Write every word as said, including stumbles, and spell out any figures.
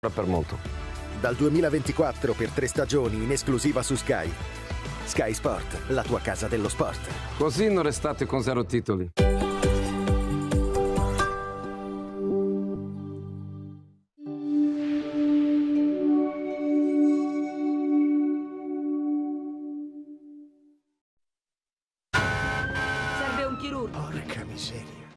per molto. Dal duemilaventiquattro per tre stagioni in esclusiva su Sky. Sky Sport, la tua casa dello sport. Così non restate con zero titoli. Serve un chirurgo. Porca miseria.